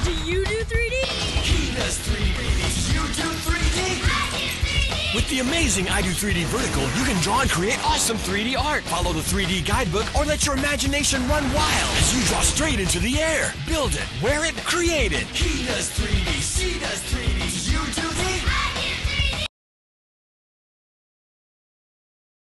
Do you do 3D? He does 3D. Do you do 3D? With the amazing I Do 3D Vertical, you can draw and create awesome 3D art. Follow the 3D guidebook or let your imagination run wild as you draw straight into the air. Build it, wear it, create it. He does 3D.